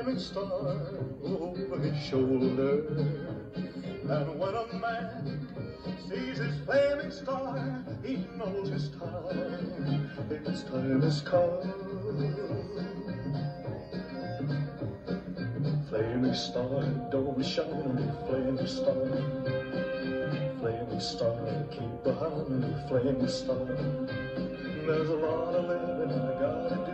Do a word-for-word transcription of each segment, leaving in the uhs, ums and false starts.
flaming star over his shoulder. And when a man sees his flaming star, he knows his time, his time has come. Flaming star, don't shine on me, flaming star. Flaming star, keep behind me, flaming star. There's a lot of living I gotta do.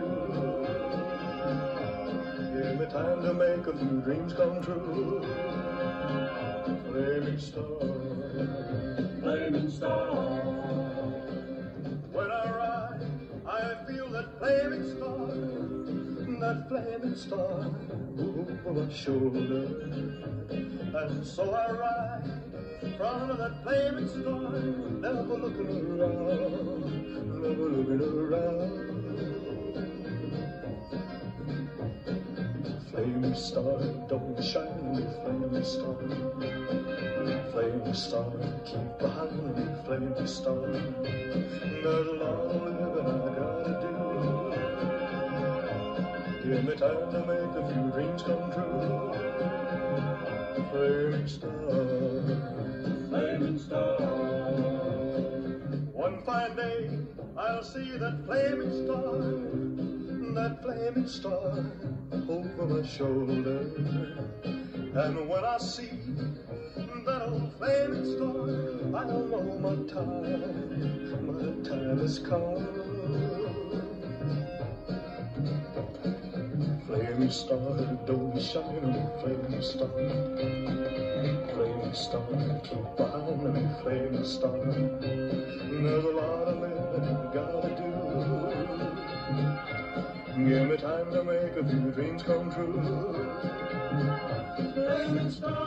Give me time to make a few dreams come true. Flaming star, flaming star. When I ride, I feel that flaming star, that flaming star over my shoulder. And so I ride in front of that flaming star, never looking around, never looking around. Flaming star, don't shine me, flaming star. Flaming star, keep behind me, flaming star. There's a lot of living I gotta do. Give me time to make a few dreams come true. Flaming star, flaming star. One fine day I'll see that flaming star, that flaming star over my shoulder. And when I see that old flaming star, I'll know my time, my time has come. Flaming star, don't shine on me, flaming star. Flaming star, keep behind me, flaming star. There's a lot of living I gotta do. Give me time to make a few dreams come true. Flaming star.